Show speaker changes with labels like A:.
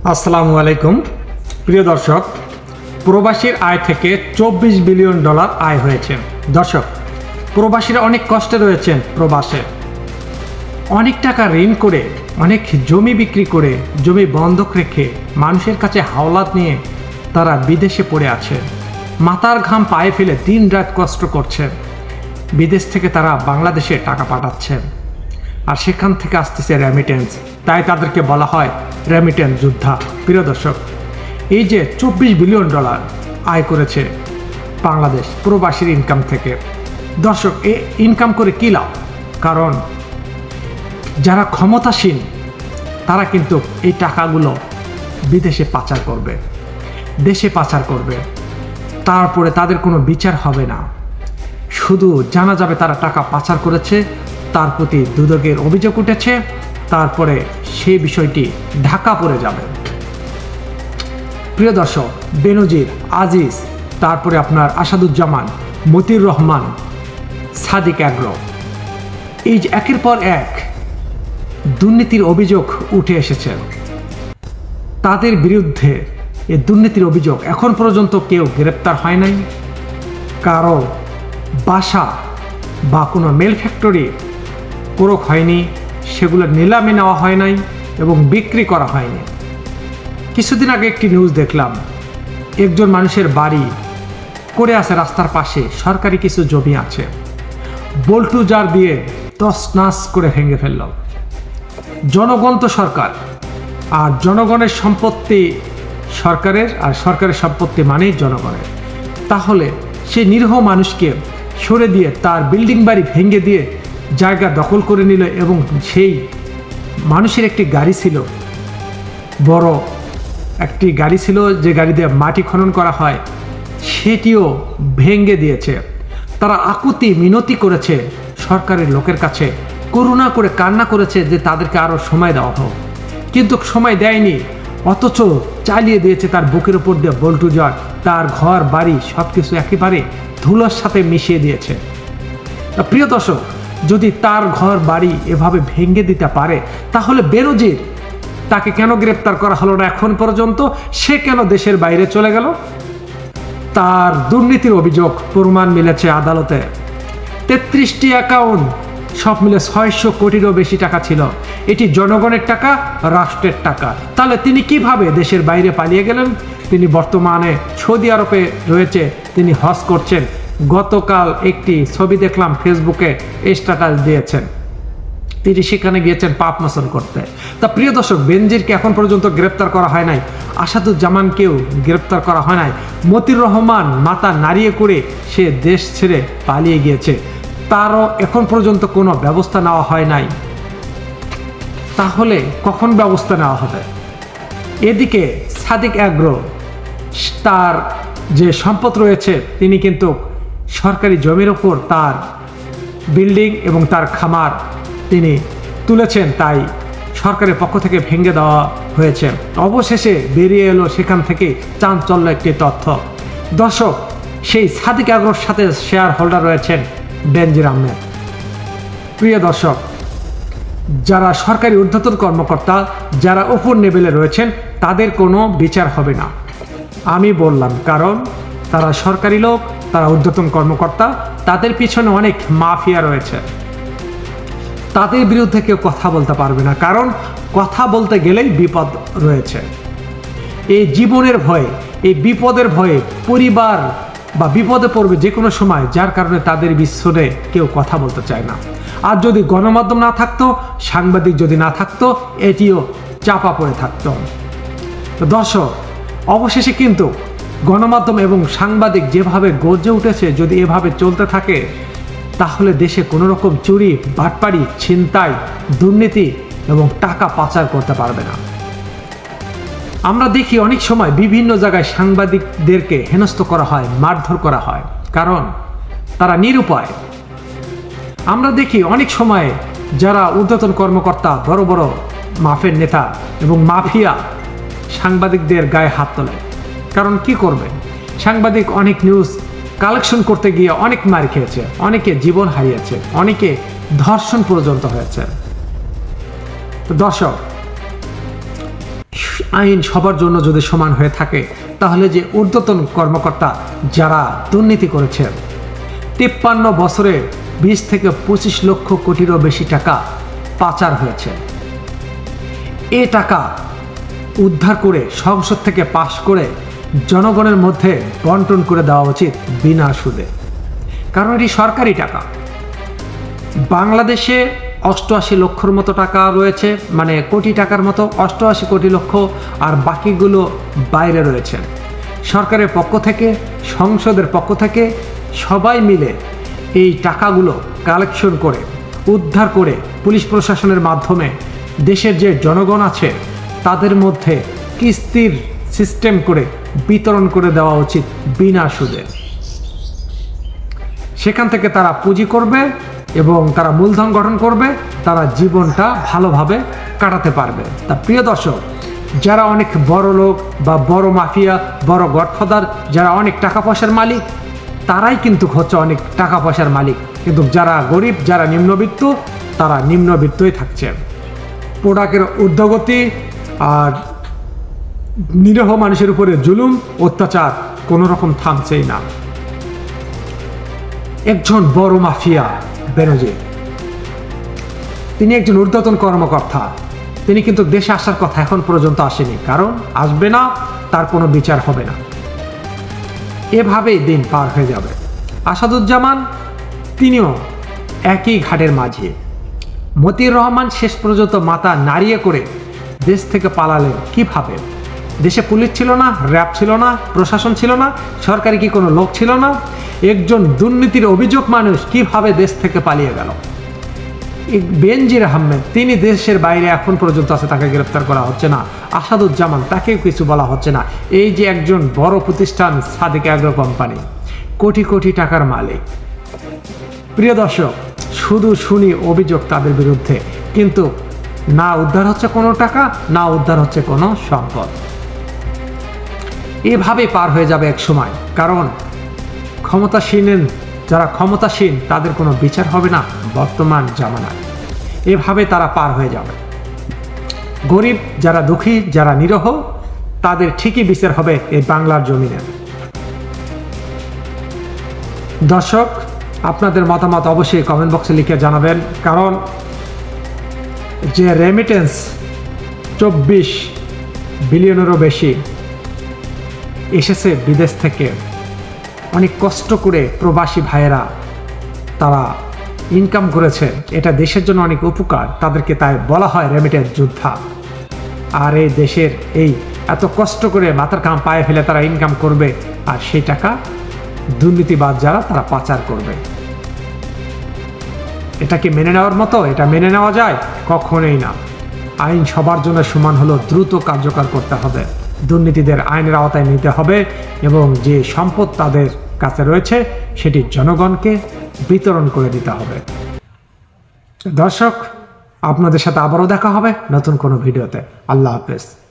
A: আসসালামু আলাইকুম প্রিয় দর্শক, প্রবাসীর আয় থেকে $24 বিলিয়ন আয় হয়েছে। দর্শক, প্রবাসীরা অনেক কষ্টে রয়েছেন। প্রবাসে অনেক টাকা ঋণ করে, অনেক জমি বিক্রি করে, জমি বন্ধক রেখে মানুষের কাছে হাওলাত নিয়ে তারা বিদেশে পড়ে আছে। মাথার ঘাম পায়ে ফেলে দিন রাত কষ্ট করছে। বিদেশ থেকে তারা বাংলাদেশে টাকা পাঠাচ্ছে, আর সেখান থেকে আসতেছে রেমিটেন্স। তাই তাদেরকে বলা হয় রেমিটেন্স যোদ্ধা। প্রিয় দর্শক, এই যে $24 বিলিয়ন আয় করেছে বাংলাদেশ প্রবাসীর ইনকাম থেকে, দর্শক এ ইনকাম করে কী লাভ? কারণ যারা ক্ষমতাসীন তারা কিন্তু এই টাকাগুলো বিদেশে পাচার করবে, দেশে পাচার করবে। তারপরে তাদের কোনো বিচার হবে না, শুধু জানা যাবে তারা টাকা পাচার করেছে, তার প্রতি দুদকের অভিযোগ উঠেছে, তারপরে সেই বিষয়টি ঢাকা পড়ে যাবে। প্রিয় দর্শক, বেনজির, আজিজ, তারপরে আপনার আসাদুজ্জামান, মতিউর রহমান, সাদিক আগ্রো, এই যে একের পর এক দুর্নীতির অভিযোগ উঠে এসেছে। তাদের বিরুদ্ধে এই দুর্নীতির অভিযোগ এখন পর্যন্ত কেউ গ্রেপ্তার হয় নাই। কারো বাসা বা কোনো মেল ফ্যাক্টরি কোরক হয়নি, সেগুলো নিলামে নেওয়া হয় নাই এবং বিক্রি করা হয়নি। কিছুদিন আগে একটি নিউজ দেখলাম, একজন মানুষের বাড়ি করে আছে রাস্তার পাশে, সরকারি কিছু জমি আছে, বল্টু জার দিয়ে তছনছ করে ভেঙে ফেলল। জনগণ তো সরকার, আর জনগণের সম্পত্তি সরকারের, আর সরকারের সম্পত্তি মানেই জনগণের। তাহলে সে নিরীহ মানুষকে সরে দিয়ে তার বিল্ডিং বাড়ি ভেঙে দিয়ে জায়গা দখল করে নিল, এবং সেই মানুষের একটি গাড়ি ছিল, বড় একটি গাড়ি ছিল, যে গাড়ি দিয়ে মাটি খনন করা হয়, সেটিও ভেঙে দিয়েছে। তারা আকুতি মিনতি করেছে সরকারের লোকের কাছে, করুণা করে কান্না করেছে যে তাদেরকে আরও সময় দেওয়া হোক, কিন্তু সময় দেয়নি। অথচ চালিয়ে দিয়েছে তার বুকের উপর দিয়ে বল্টুজার, তার ঘর বাড়ি সব কিছু একেবারে ধুলোর সাথে মিশিয়ে দিয়েছে। প্রিয় দর্শক, যদি তার ঘর বাড়ি এভাবে ভেঙে দিতে পারে, তাহলে বেনজির, তাকে কেন গ্রেপ্তার করা হলো না এখন পর্যন্ত? সে কেন দেশের বাইরে চলে গেল? তার দুর্নীতির অভিযোগ প্রমাণ মিলেছে আদালতে। 33টি অ্যাকাউন্ট, সব মিলে 600 কোটিরও বেশি টাকা ছিল। এটি জনগণের টাকা, রাষ্ট্রের টাকা। তাহলে তিনি কিভাবে দেশের বাইরে পালিয়ে গেলেন? তিনি বর্তমানে সৌদি আরবে রয়েছে, তিনি হজ করছেন। গতকাল একটি ছবি দেখলাম ফেসবুকে স্ট্যাটাস দিয়েছেন, তিনি সেখানে গিয়েছেন পাপ মোচন করতে। তা প্রিয় দর্শক, বেনজিরকে এখন পর্যন্ত গ্রেপ্তার করা হয় নাই, আসাদুজ্জামানকেও গ্রেপ্তার করা হয় নাই। মতিউর রহমান মাথা নাড়িয়ে করে সে দেশ ছেড়ে পালিয়ে গিয়েছে, তারও এখন পর্যন্ত কোনো ব্যবস্থা নেওয়া হয় নাই। তাহলে কখন ব্যবস্থা নেওয়া হবে? এদিকে সাদিক আগ্রো, তার যে সম্পদ রয়েছে, তিনি কিন্তু সরকারি জমির ওপর তার বিল্ডিং এবং তার খামার তিনি তুলেছেন, তাই সরকারের পক্ষ থেকে ভেঙে দেওয়া হয়েছে। অবশেষে বেরিয়ে এলো সেখান থেকে চাঞ্চল্য একটি তথ্য। দর্শক, সেই সাদিক আগ্রোর সাথে শেয়ার হোল্ডার রয়েছেন বেনজির আহমেদ। প্রিয় দর্শক, যারা সরকারি ঊর্ধ্বতন কর্মকর্তা, যারা উপর লেভেলে রয়েছেন, তাদের কোনো বিচার হবে না, আমি বললাম। কারণ তারা সরকারি লোক, তারা ঊর্ধ্বতন কর্মকর্তা, তাদের পিছনে অনেক মাফিয়া রয়েছে। তাদের বিরুদ্ধে কেউ কথা বলতে পারবে না, কারণ কথা বলতে গেলেই বিপদ রয়েছে। এই জীবনের ভয়ে, এই বিপদের ভয়ে পরিবার বা বিপদে পড়বে যে কোনো সময়, যার কারণে তাদের পিছনে কেউ কথা বলতে চায় না। আর যদি গণমাধ্যম না থাকতো, সাংবাদিক যদি না থাকতো, এটিও চাপা পড়ে থাকতো। তো দর্শক, অবশেষে কিন্তু গণমাধ্যম এবং সাংবাদিক যেভাবে গর্জে উঠেছে, যদি এভাবে চলতে থাকে, তাহলে দেশে কোনো রকম চুরি, বাটপাড়ি, ছিনতাই, দুর্নীতি এবং টাকা পাচার করতে পারবে না। আমরা দেখি অনেক সময় বিভিন্ন জায়গায় সাংবাদিকদেরকে হেনস্থ করা হয়, মারধর করা হয়, কারণ তারা নিরুপায়। আমরা দেখি অনেক সময় যারা ঊর্ধ্বতন কর্মকর্তা, বড় বড় মাফের নেতা এবং মাফিয়া সাংবাদিকদের গায়ে হাত তোলে। কারণ কি করবে, সাংবাদিক অনেক নিউজ কালেকশন করতে গিয়ে অনেক মার খেয়েছে, অনেকে জীবন হারিয়েছে, অনেকে ধর্ষণ পর্যন্ত হয়েছে। তো দর্শক, আইন সবার জন্য যদি সমান হয়ে থাকে, তাহলে যে ঊর্ধ্বতন কর্মকর্তা যারা দুর্নীতি করেছেন, 53 বছরে 20 থেকে 25 লক্ষ কোটিরও বেশি টাকা পাচার হয়েছে, এ টাকা উদ্ধার করে সংসদ থেকে পাশ করে জনগণের মধ্যে বন্টন করে দেওয়া উচিত বিনা সুদে, কারণ এটি সরকারি টাকা। বাংলাদেশে 88 লক্ষর মতো টাকা রয়েছে, মানে কোটি টাকার মতো 88 কোটি লক্ষ, আর বাকিগুলো বাইরে রয়েছে। সরকারের পক্ষ থেকে, সংসদের পক্ষ থেকে সবাই মিলে এই টাকাগুলো কালেকশন করে উদ্ধার করে পুলিশ প্রশাসনের মাধ্যমে দেশের যে জনগণ আছে তাদের মধ্যে কিস্তির সিস্টেম করে বিতরণ করে দেওয়া উচিত বিনা সুদে। সেখান থেকে তারা পুঁজি করবে এবং তারা মূলধন গঠন করবে, তারা জীবনটা ভালোভাবে কাটাতে পারবে। তা প্রিয় দর্শক, যারা অনেক বড় লোক বা বড় মাফিয়া, বড় গডফাদার, যারা অনেক টাকা পয়সার মালিক, তারাই কিন্তু হচ্ছে অনেক টাকা পয়সার মালিক, কিন্তু যারা গরিব, যারা নিম্নবিত্ত, তারা নিম্নবিত্তই থাকছে। প্রোডাক্টের ঊর্ধ্বগতি আর নিরীহ মানুষের উপরে জুলুম অত্যাচার কোনো রকম থামছেই না। একজন বড় মাফিয়া বেনজির, তিনি একজন ঊর্ধ্বতন কর্মকর্তা, তিনি কিন্তু দেশে আসার কথা এখন পর্যন্ত আসেনি, কারণ আসবে না, তার কোনো বিচার হবে না, এভাবেই দিন পার হয়ে যাবে। আসাদুজ্জামান তিনিও একই ঘাটের মাঝি। মতিউর রহমান শেষ পর্যন্ত মাথা নাড়িয়ে করে দেশ থেকে পালালেন কিভাবে? দেশে পুলিশ ছিল না, র্যাব ছিল না, প্রশাসন ছিল না, সরকারি কি কোনো লোক ছিল না? একজন দুর্নীতির অভিযোগ মানুষ কিভাবে দেশ থেকে পালিয়ে গেল? বেনজির আহমেদ, তিনি দেশের বাইরে এখন পর্যন্ত আছে, তাকে গ্রেপ্তার করা হচ্ছে না। আসাদুজ্জামান, তাকেও কিছু বলা হচ্ছে না। এই যে একজন বড় প্রতিষ্ঠান সাদিক অ্যাগ্রো কোম্পানি, কোটি কোটি টাকার মালিক। প্রিয় দর্শক, শুধু শুনি অভিযোগ তাদের বিরুদ্ধে, কিন্তু না উদ্ধার হচ্ছে কোনো টাকা, না উদ্ধার হচ্ছে কোনো সম্পদ। এভাবে পার হয়ে যাবে এক সময়, কারণ যারা ক্ষমতাসীন তাদের কোনো বিচার হবে না বর্তমান জামানায়। এভাবে তারা পার হয়ে যাবে। গরিব, যারা দুঃখী, যারা নিরহ, তাদের ঠিকই বিচার হবে এই বাংলার জমিনে। দর্শক, আপনাদের মতামত অবশ্যই কমেন্ট বক্সে লিখে জানাবেন, কারণ যে রেমিটেন্স 24 বিলিয়নেরও বেশি এসেছে বিদেশ থেকে, অনেক কষ্ট করে প্রবাসী ভাইয়েরা তারা ইনকাম করেছে, এটা দেশের জন্য অনেক উপকার, তাদেরকে তাই বলা হয় রেমিটেন্স যোদ্ধা। আর এই দেশের এই এত কষ্ট করে মাথার ঘাম পায়ে ফেলে তারা ইনকাম করবে, আর সেই টাকা দুর্নীতিবাজ যারা তারা পাচার করবে। এটা কি মেনে নেওয়ার মতো? এটা মেনে নেওয়া যায়? কখনোই না। আইন সবার জন্য সমান হলো, দ্রুত কার্যকর করতে হবে, দুর্নীতিদের আইনের আওতায় নিতে হবে, এবং যে সম্পদ তাদের কাছে রয়েছে সেটি জনগণকে বিতরণ করে দিতে হবে। দর্শক, আপনাদের সাথে আবারও দেখা হবে নতুন কোনো ভিডিওতে। আল্লাহ হাফেজ।